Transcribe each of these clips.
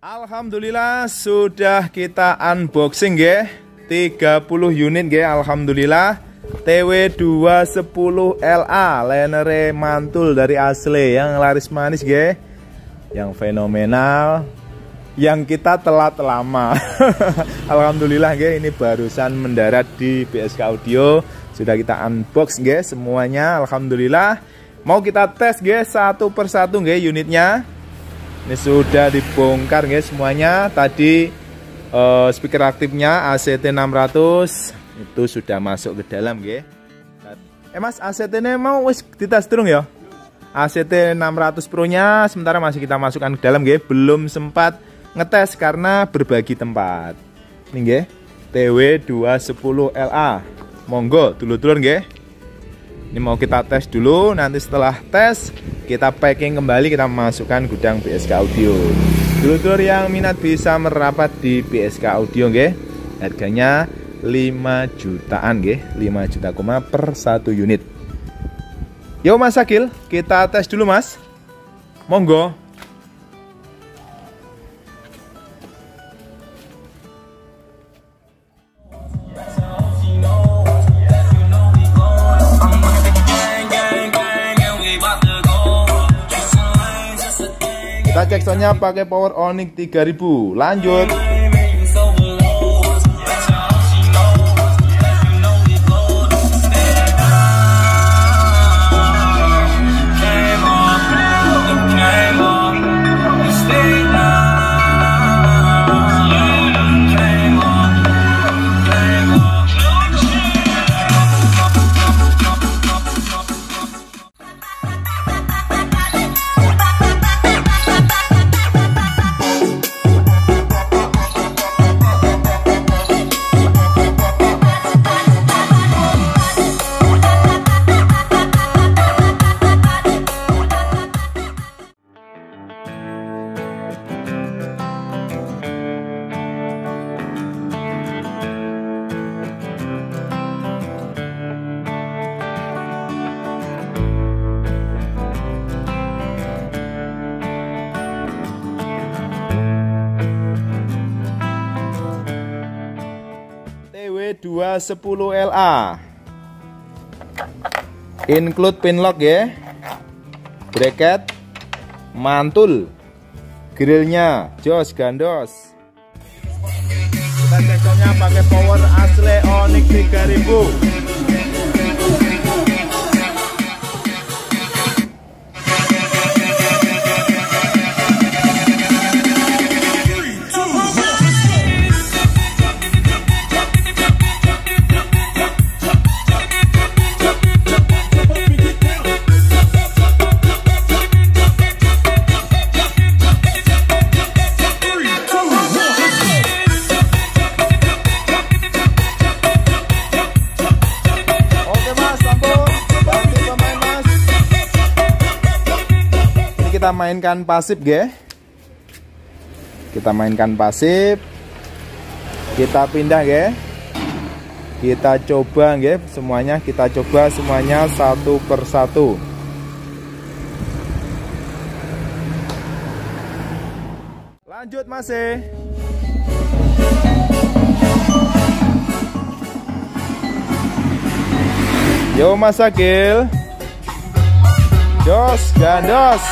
Alhamdulillah sudah kita unboxing ya, 30 unit ya. Alhamdulillah TW210LA Lenere mantul dari asli yang laris manis ya, yang fenomenal, yang kita telat lama. Alhamdulillah ya, ini barusan mendarat di BSK Audio, sudah kita unbox ya semuanya. Alhamdulillah mau kita tes ya satu persatu ya unitnya. Ini sudah dibongkar guys semuanya. Tadi speaker aktifnya ACT 600 itu sudah masuk ke dalam guys. Mas, ACT ini mau wis dites durung ya? ACT 600 Pro nya sementara masih kita masukkan ke dalam guys. Belum sempat ngetes karena berbagi tempat. Ini guys, TW210LA. Monggo dulur-dulur guys. Ini mau kita tes dulu, nanti setelah tes kita packing kembali, kita masukkan gudang BSK Audio. Dulur-dulur yang minat bisa merapat di BSK Audio nggih. Harganya 5 jutaan nggih, 5 juta per satu unit. Yo Mas Akil, kita tes dulu Mas. Monggo. Kita cek soundnya pakai Power Onyx 3000. Lanjut. TW210LA include pinlock ya, bracket, mantul, grillnya jos gandos. Kita cek soundnya pakai power asli Onyx 3000. Kita mainkan pasif ya. Kita mainkan pasif. Kita pindah ya. Kita coba ya semuanya, kita coba semuanya satu persatu. Lanjut Mas. Yo Mas Akil. Jos gandos.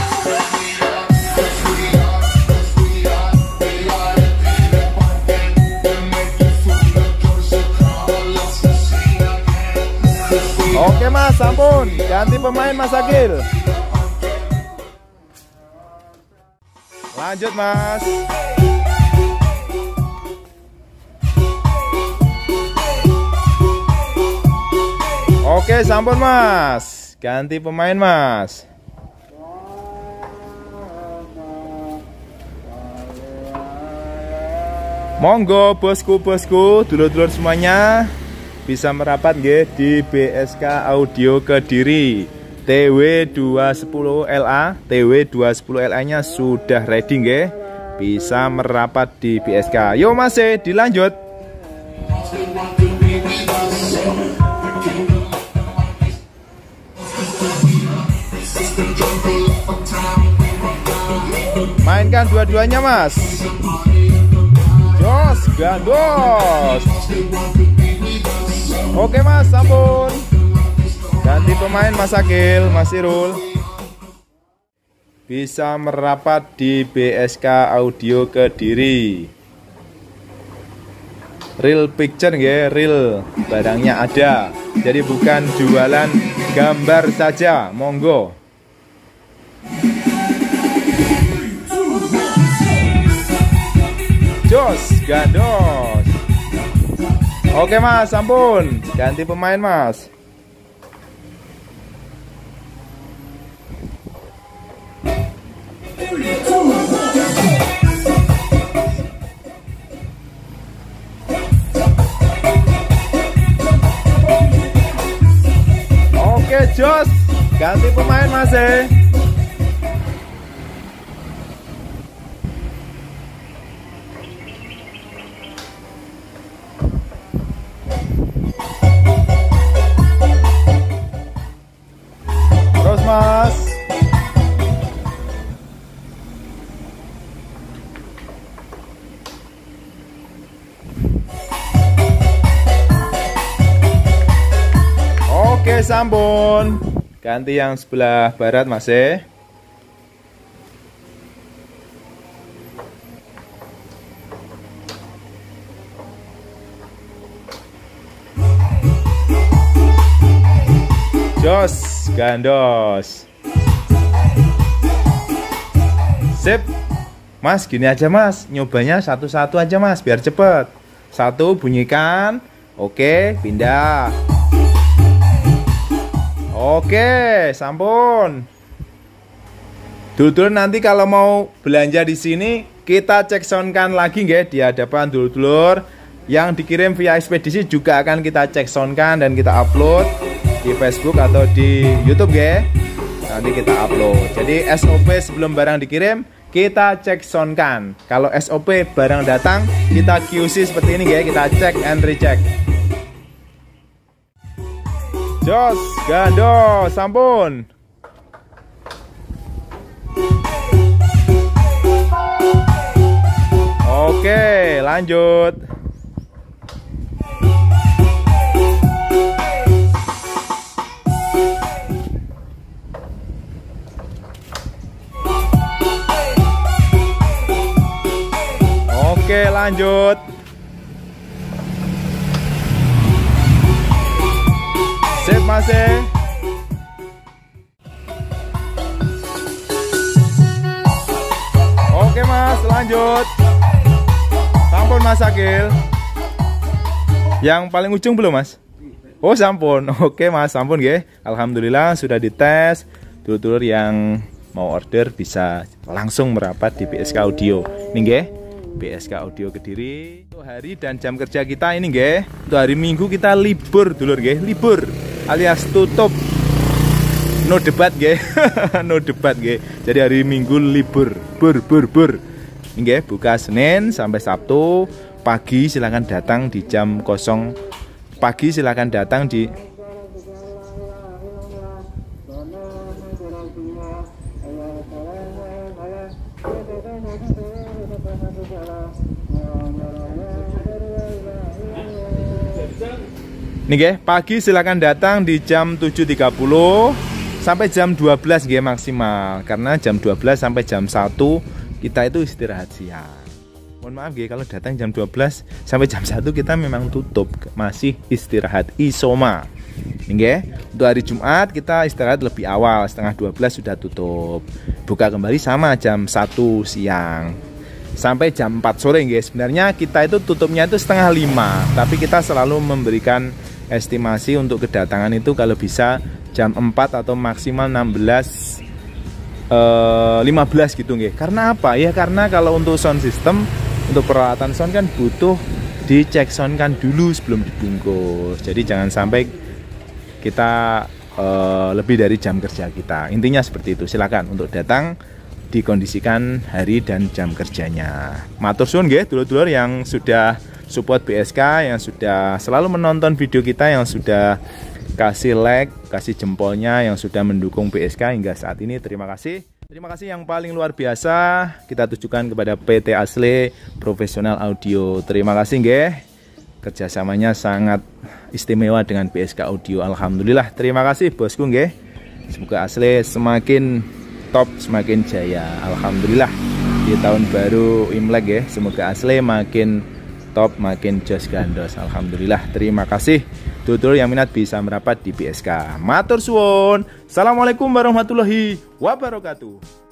Oke Mas, ampun, ganti pemain Mas Akil. Lanjut Mas. Oke, sampun Mas, ganti pemain Mas. Monggo bosku-bosku, dulur-dulur semuanya bisa merapat nggih di BSK Audio Kediri. TW210LA, TW210LA nya sudah ready nggih. Bisa merapat di BSK. Yo Mas, dilanjut. Mainkan dua-duanya mas. Jos, gandos. Oke mas, sampun. Ganti pemain Mas Akil, Mas Irul. Bisa merapat di BSK Audio Kediri. Real picture ya, real. Barangnya ada. Jadi bukan jualan gambar saja, monggo. Jos, gandos. Oke mas, ampun. Ganti pemain mas. Oke Jos, ganti pemain mas. Terus mas. Oke sampun. Ganti yang sebelah barat mas. Jos, gandos. Sip. Mas gini aja mas, nyobanya satu-satu aja mas biar cepet. Satu bunyikan. Oke, pindah. Oke, sampun. Dulur nanti kalau mau belanja di sini kita cek soundkan lagi nggih di hadapan dulur-dulur. Yang dikirim via ekspedisi juga akan kita cek soundkan dan kita upload di Facebook atau di YouTube nggih. Nanti kita upload. Jadi SOP sebelum barang dikirim kita cek soundkan. Kalau SOP barang datang kita QC seperti ini nggih, kita cek and recheck. Jos, gando, sampun. Oke, lanjut. Oke, lanjut. Sip mas. Oke mas, lanjut. Sampun mas Akil. Yang paling ujung belum mas? Oh sampun. Oke mas, sampun nggih. Alhamdulillah sudah dites. Dulur-dulur yang mau order bisa langsung merapat di BSK Audio. Ini nggih, BSK Audio Kediri. Untuk hari dan jam kerja kita ini nggih. Untuk hari Minggu kita libur dulur nggih, libur alias tutup. No debat nggih. No debat nggih. Jadi hari Minggu libur, bur. Nggih, buka Senin sampai Sabtu. Pagi silakan datang di jam 0. Pagi silakan datang di nih nggih, pagi silakan datang di jam 7.30 sampai jam 12 nggih maksimal. Karena jam 12 sampai jam 1 kita itu istirahat siang. Mohon maaf nggih kalau datang jam 12 sampai jam 1 kita memang tutup, masih istirahat isoma. Nggih, untuk hari Jumat kita istirahat lebih awal, setengah 12 sudah tutup. Buka kembali sama jam 1 siang. Sampai jam 4 sore nggih. Sebenarnya kita itu tutupnya itu setengah 5, tapi kita selalu memberikan estimasi untuk kedatangan itu kalau bisa jam 4 atau maksimal 15 gitu nggih. Karena apa? Ya karena kalau untuk sound system, untuk peralatan sound kan butuh dicek sound kan dulu sebelum dibungkus. Jadi jangan sampai kita lebih dari jam kerja kita. Intinya seperti itu. Silakan untuk datang, dikondisikan hari dan jam kerjanya. Matur suwun nggih dulur-dulur yang sudah support BSK, yang sudah selalu menonton video kita, yang sudah kasih like, kasih jempolnya, yang sudah mendukung BSK hingga saat ini. Terima kasih. Terima kasih yang paling luar biasa kita tujukan kepada PT Asle Profesional Audio. Terima kasih nggih. Kerjasamanya sangat istimewa dengan BSK Audio. Alhamdulillah. Terima kasih bosku nggih. Semoga Asle semakin top, semakin jaya. Alhamdulillah. Di tahun baru Imlek ya. Semoga Asle makin top, makin jos gandos. Alhamdulillah. Terima kasih. Tutur yang minat bisa merapat di BSK. Matur suwun. Assalamualaikum warahmatullahi wabarakatuh.